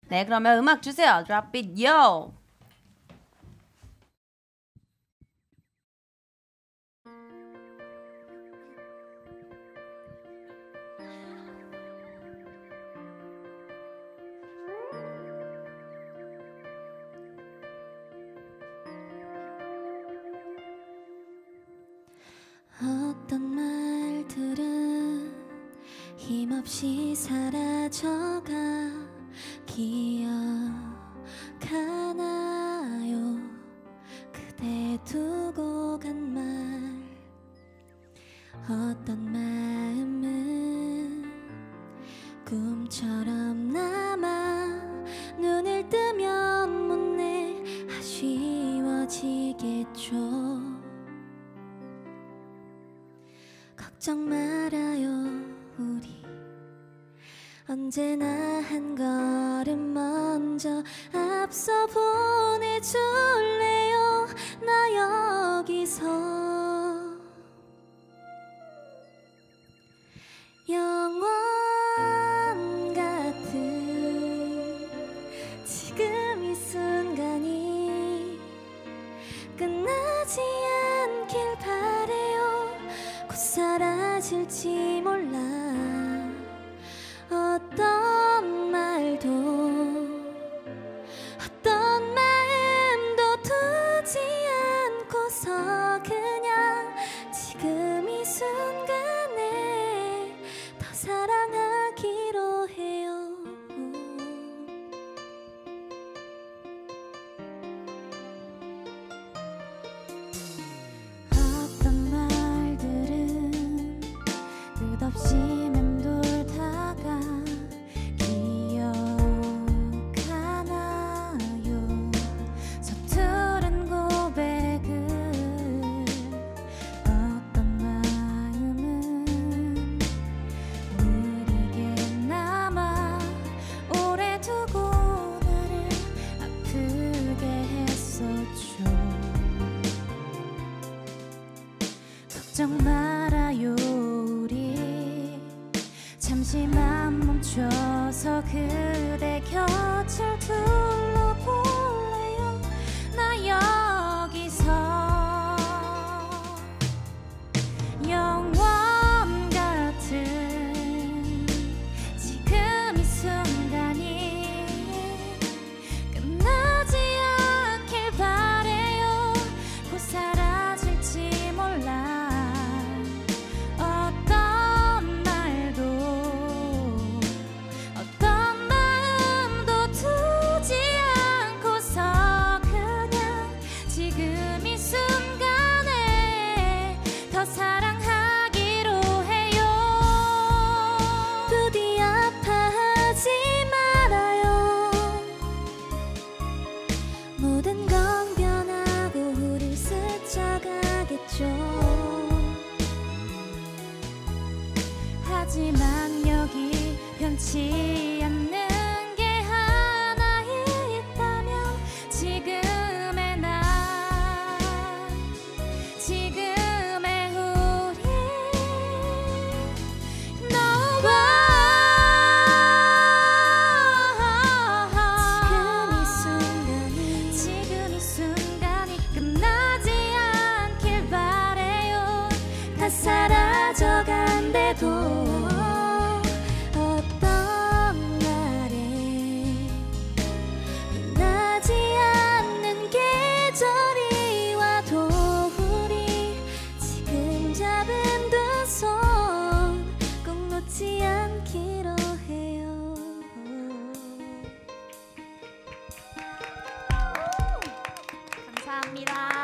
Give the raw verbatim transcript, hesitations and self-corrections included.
네, 그러면 음악 주세요. Drop it, yo! 어떤 말들은 힘없이 사라져가 기억하나요? 그대 두고 간 말. 어떤 마음은 꿈처럼 남아 눈을 뜨면 못내 아쉬워지겠죠. 걱정 말아요, 우리 언제나 한 걸음 먼저 앞서 보내줄래요? 나 여기서 영원 같은 지금 이 순간이 끝나지 않길 바래요. 곧 사라질지 몰라. 어떤 말도 어떤 마음도 두지 않고서 그냥 지금 이 순간에 더 사랑하기로 해요. 어떤 말들은 끝없이 맴돌다가 기억하나요? 서투른 고백을. 어떤 마음은 느리게 남아 오래 두고 나를 아프게 했었죠. 걱정 말아요, 우리 잠시만 멈춰서 그대 곁을 둘러볼래요? 나 여기서 영원 같은 지금 이 순간이 끝나지 않길 바래요. 곧 사라질지 몰라. 어떤 말도 어떤 마음도 두지 않고서 그냥 지금 이 순간에 더 사랑하기로 해요. 부디 아파하지 말아요. 모든 건 변하고 우릴 스쳐가겠죠. 하지만 여기 변치 않는 게 하나 있다면 지금의 나, 지금의 우리. 너와 지금 이 순간이 지금 이 순간이 끝나지 않길 바래요. 다 사라져간대도 어떤 날에 빛나지 않는 계절이 와도 우리 지금 잡은 두 손 꼭 놓지 않기로 해요. 감사합니다.